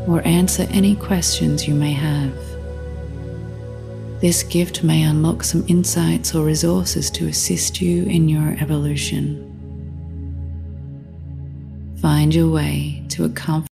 or answer any questions you may have. This gift may unlock some insights or resources to assist you in your evolution. Find your way to a comfortable